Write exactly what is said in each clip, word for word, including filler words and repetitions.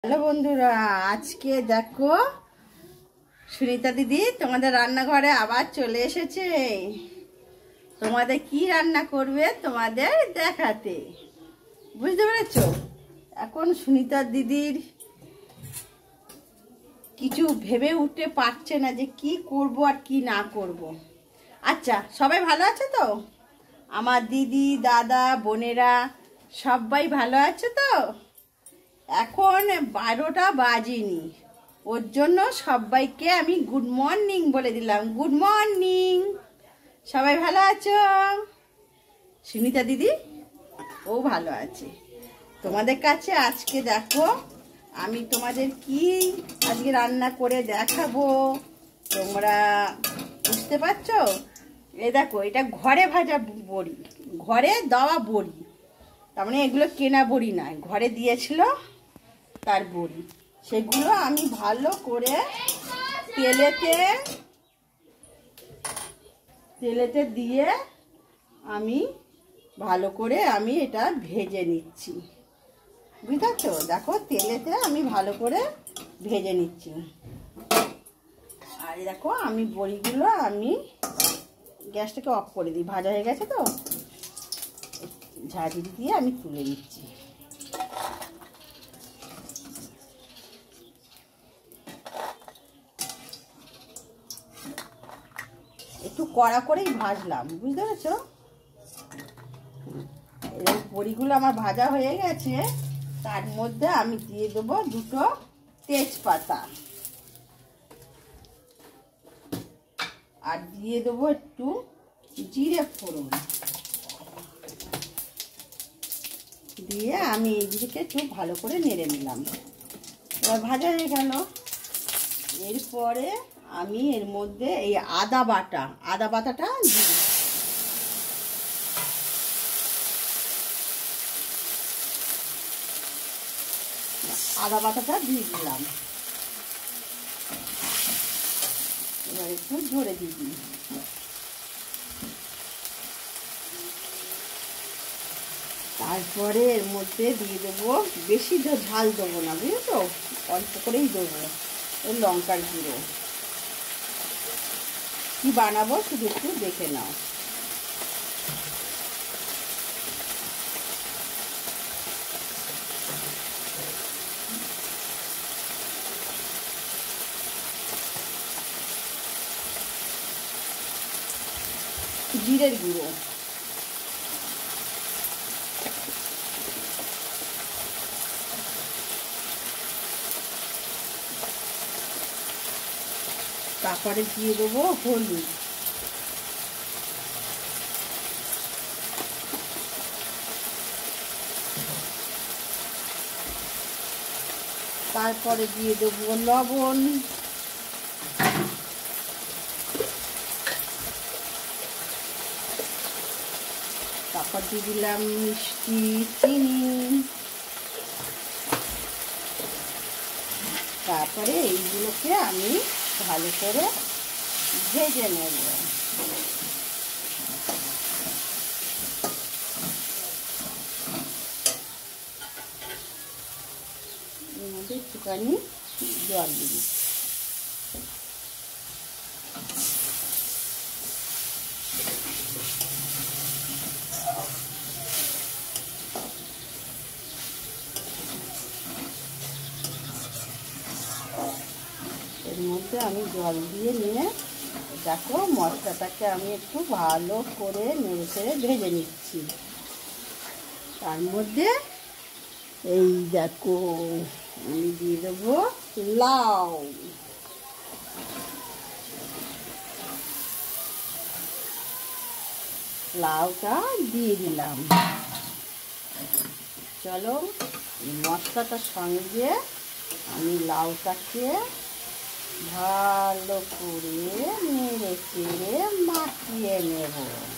Hello বন্ধুরা, আজকে দেখো সুনিতা দিদি তোমাদের রান্নাঘরে আবার চলে এসেছে। তোমাদের কি রান্না করবে তোমাদের দেখাতে, বুঝতে পেরেছো? এখন সুনিতা দিদির কিছু ভেবে উঠতে পারছে না যে কি করব আর কি না করব। আচ্ছা, সবাই ভালো আছে তো? আমার দিদি দাদা বোনেরা সবাই ভালো আছে তো? এখন বারোটা বাজেনি, ওর জন্য সবাইকে আমি গুড মর্নিং বলে দিলাম। গুড মর্নিং, সবাই ভালো আছো? সুনিতা দিদি ও ভালো আছে। তোমাদের কাছে আজকে দেখো আমি তোমাদের কি আজকে রান্না করে দেখাবো, তোমরা বুঝতে পারছো? এই দেখো, এটা ঘরে ভাজা বড়ি, ঘরে দেওয়া বড়ি, তার মানে এগুলো কেনা বড়ি নয়, ঘরে দিয়েছিল তার বড়ি। সেগুলো আমি ভালো করে তেলেতে তেলেতে দিয়ে আমি ভালো করে আমি এটা ভেজে নিচ্ছি, বুঝতে? দেখো তেলেতে আমি ভালো করে ভেজে নিচ্ছি। আর দেখো আমি বড়িগুলো আমি গ্যাসটাকে অফ করে দিই, ভাজা হয়ে গেছে তো, ঝাঁঝরি দিয়ে আমি তুলে নিচ্ছি। একটু কড়া করেই ভাজলাম, বুঝতে পেরেছো? এই বড়িগুলো আমার ভাজা হয়ে গেছে, তার মধ্যে আমি দিয়ে দেবো দুটো তেজপাতা, আর দিয়ে দেবো একটু জিরে ফোড়ন, দিয়ে আমি এইদিকে একটু ভালো করে নেড়ে নিলাম। এবার ভাজা হয়ে গেল। এরপরে আমি এর মধ্যে এই আদা বাটা আদা বাটাটা দিই। আদা বাটাটা দিয়ে দিলাম। এবার একটু জোরে দিয়ে দিই। তারপরে এর মধ্যে দিয়ে দেবো, বেশি ঝাল দেবো না, বুঝেছো? অল্প করেই দেবো ওই লঙ্কার গুঁড়ো। কি বানাবো শুধু একটু দেখে নাও। জিরের গুঁড়ো, তারপরে দিয়ে দেবো হলুদ, তারপরে দিয়ে দেবো লবণ, তারপর দিয়ে দিলাম মিষ্টি, চিনি, তারপরে এইগুলোকে আমি ভালো করে ভেজে নেব। এর মধ্যে একটুখানি জল দিই। এর মধ্যে আমি জল দিয়ে নিয়ে দেখো মশলাটাকে আমি একটু ভালো করে নেড়ে চেড়ে ভেজে নিচ্ছি। তার মধ্যে এই দেখো আমি দিয়ে দেবো লাউ, লাউটা দিয়ে দিলাম। চলো মশলাটার সঙ্গে আমি লাউটাকে ভালো করে নেড়ে চেড়ে মাখিয়ে নেব।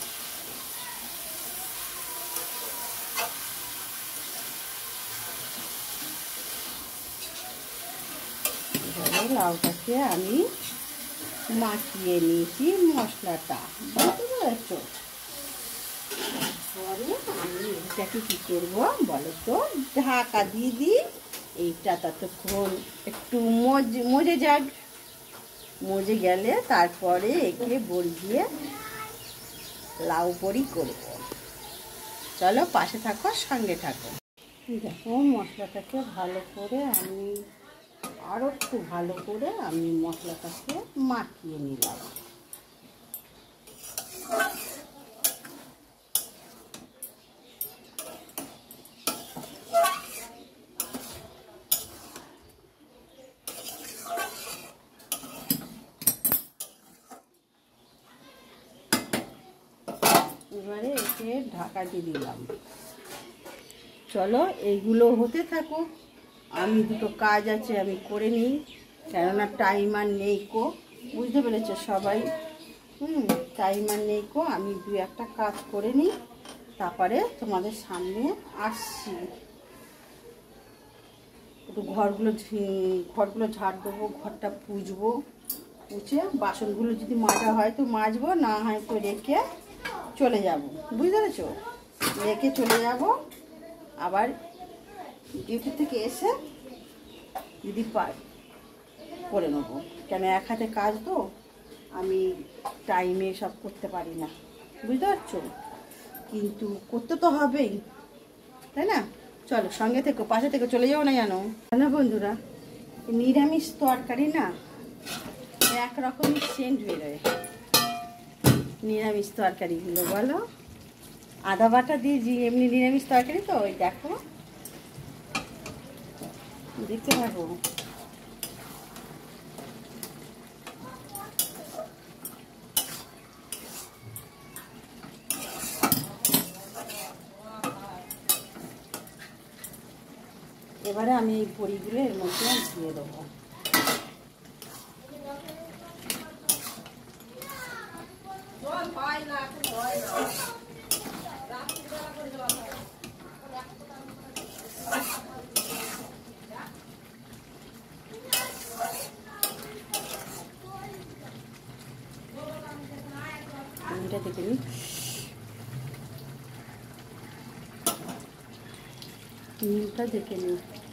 এবারে লাউটাকে আমি মাখিয়ে নিয়েছি মশলাটা, বুঝতে পেরেছো? পরে আমি এটাকে কি করবো বলো তো, ঢাকা দিয়ে দিই। এইটা ততক্ষণ একটু মজে মজে যাক, মজে গেলে তারপরে একে বড়ি দিয়ে লাউ বড়ি করব। চলো পাশে থাকো, সঙ্গে থাকো। দেখো মশলাটাকে ভালো করে আমি আরও একটু ভালো করে আমি মশলাটাকে মাখিয়ে নিলাম। এবারে একে ঢাকা দিয়ে দিলাম। চলো এইগুলো হতে থাকুক, আমি দুটো কাজ আছে আমি করে নিই, কেননা টাইম আর নেই কো, বুঝতে পেরেছো সবাই? হুম টাইম আর নেই কো, আমি দু একটা কাজ করে নিই, তারপরে তোমাদের সামনে আসছি। একটু ঘরগুলো ঘরগুলো ঝাড় দেবো, ঘরটা পুছবো, পুছে বাসনগুলো যদি মাজা হয় তো মাজবো, না হয় তো রেখে চলে যাব, বুঝতে পেরেছো? রেখে চলে যাব, আবার ডিউটি থেকে এসে যদি পাই করে নেবো, কেন এক হাতে কাজ তো, আমি টাইমে সব করতে পারি না, বুঝতে পারছো? কিন্তু করতে তো হবেই, তাই না? চলো সঙ্গে থেকে পাশে থেকে চলে যাও না, জানো না বন্ধুরা, নিরামিষ তরকারি না একরকমই সেন্ট বেরোয় নিরামিষ তরকারিগুলো, বলো? আদা বাটা দিয়ে এমনি নিরামিষ তরকারি তো, ওই দেখো দেখতে পাবো। এবারে আমি এই বড়িগুলো এর মধ্যে দিয়ে দেবো। এটা দেখে নিই, নীলটা দেখে নিই।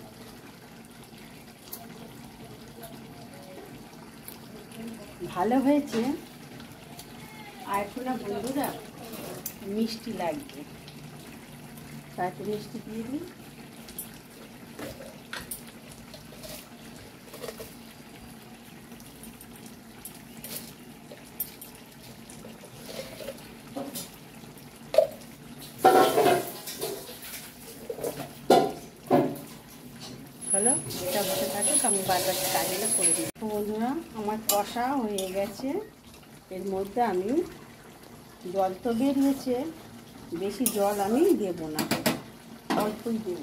ভালো হয়েছে, আর একটু না বন্ধুরা মিষ্টি লাগবে, তাই তো মিষ্টি দিয়ে দিই। হলো, এটা বসে থাকুক, আমি বারবার কাজগুলো করে দিই। বন্ধুরা আমার কষা হয়ে গেছে, এর মধ্যে আমি জল তো বেরিয়েছে, বেশি জল আমি দেব না, অল্পই দেব।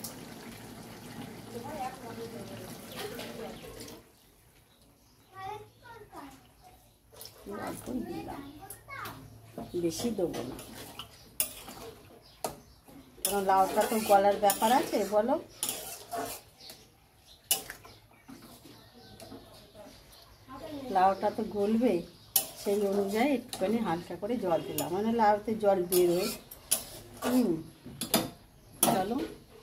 অল্পই দিলাম, বেশি দেবো না, কারণ লাউটা তো গলার ব্যাপার আছে, বলো? লাউটা তো গলবে, সেই অনুযায়ী একটুখানি হালকা করে জল দিলাম, মানে লাউতে জল বেরোয়। হুম চলো,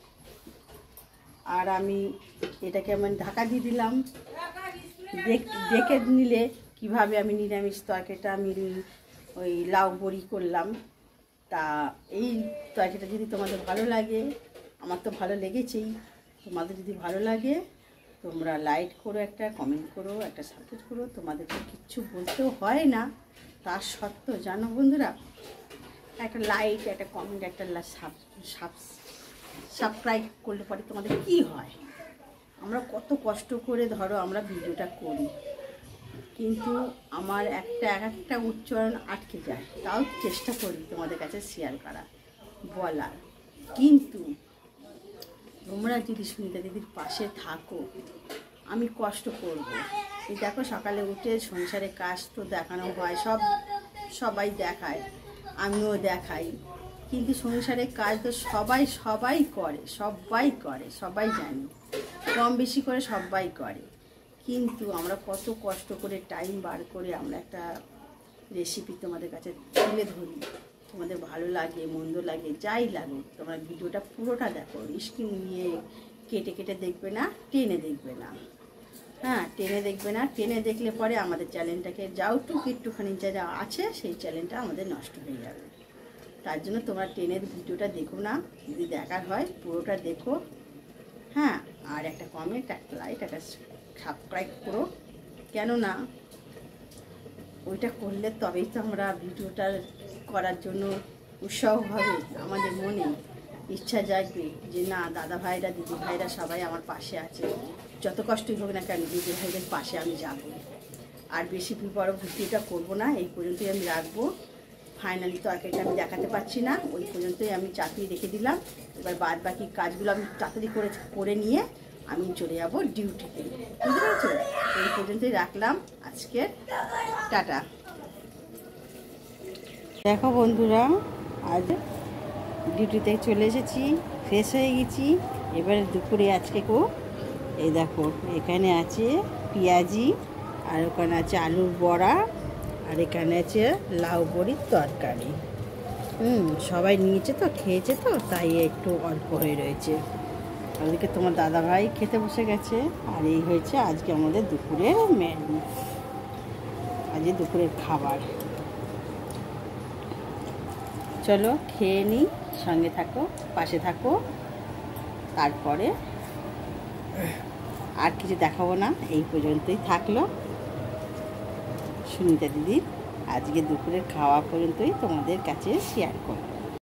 আর আমি এটাকে আমি ঢাকা দিয়ে দিলাম। দেখে নিলে কিভাবে আমি নিরামিষ তরকারিটা আমি ওই লাউ বড়ি করলাম। তা এই তরকারিটা যদি তোমাদের ভালো লাগে, আমার তো ভালো লেগেছেই, তোমাদের যদি ভালো লাগে তোমরা লাইক করো, একটা কমেন্ট করো, একটা সাপোর্ট করো, তোমাদেরকে কিচ্ছু বলতেও হয় না, তার সত্ত্বেও জানো বন্ধুরা, একটা লাইক, একটা কমেন্ট, একটা সাবস্ক্রাইব করলে পরে তোমাদের কি হয়? আমরা কত কষ্ট করে ধরো আমরা ভিডিওটা করি, কিন্তু আমার একটা এক একটা উচ্চারণ আটকে যায়, তাও চেষ্টা করি তোমাদের কাছে শেয়ার করা, বলার। কিন্তু তোমরা যদি সুনিতা দিদির পাশে থাকো, আমি কষ্ট করব। এই দেখো সকালে উঠে সংসারে কাজ তো দেখানো হয়, সব সবাই দেখায়, আমিও দেখাই, কিন্তু সংসারের কাজ তো সবাই সবাই করে, সবাই করে, সবাই জানি, কম বেশি করে সবাই করে, কিন্তু আমরা কত কষ্ট করে টাইম বার করে আমরা একটা রেসিপি তোমাদের কাছে তুলে ধরি। তোমাদের ভালো লাগে মন্দ লাগে যাই লাগুক, তোমরা ভিডিওটা পুরোটা দেখো, স্ক্রিন নিয়ে কেটে কেটে দেখবে না, টেনে দেখবে না। হ্যাঁ, টেনে দেখবে না। টেনে দেখলে পরে আমাদের চ্যানেলটাকে যাওটুকু একটুখানি যা আছে সেই চ্যানেলটা আমাদের নষ্ট হয়ে যাবে। তার জন্য তোমরা টেনের ভিডিওটা দেখো না, যদি দেখার হয় পুরোটা দেখো। হ্যাঁ, আর একটা কমেন্ট, একটা লাইক, একটা সাবস্ক্রাইব করো। কেননা ওইটা করলে তবেই তো আমরা ভিডিওটা করার জন্য উৎসাহ হবে, আমাদের মনে ইচ্ছা জাগবে যে না, দাদা ভাইরা দিদি ভাইরা সবাই আমার পাশে আছে, যত কষ্টই হোক না কেন দিদি ভাইদের পাশে আমি যাব। আর বেশি বড় ভিডিওটা করবো না, এই পর্যন্তই আমি রাখবো। ফাইনালি তরকারিটা আমি দেখাতে পারছি না, ওই পর্যন্তই আমি চাপিয়ে রেখে দিলাম। এবার বাদ বাকি কাজগুলো আমি তাড়াতাড়ি করে করে নিয়ে আমি চলে যাব ডিউটিতে, বুঝতে পেরেছো? এই পর্যন্তই রাখলাম আজকে, টাটা। দেখো বন্ধুরা, আজ ডিউটিতে চলে এসেছি, ফ্রেশ হয়ে গেছি। এবারে দুপুরে আজকে কো এই দেখো, এখানে আছে পেঁয়াজি, আর ওখানে আছে আলুর বড়া, আর এখানে আছে লাউ বড়ির তরকারি। হুম সবাই নিয়েছে তো, খেয়েছে তো, তাই একটু অল্প হয়ে রয়েছে। ওদিকে তোমার দাদা ভাই খেতে বসে গেছে। আর এই হয়েছে আজকে আমাদের দুপুরের মেনু, আজকে দুপুরের খাবার। চলো খেয়ে নিই, সঙ্গে থাকো, পাশে থাকো। তারপরে আর কিছু দেখাবো না, এই পর্যন্তই থাকলো। সুনিতা দিদির আজকে দুপুরের খাওয়া পর্যন্তই তোমাদের কাছে শেয়ার করো।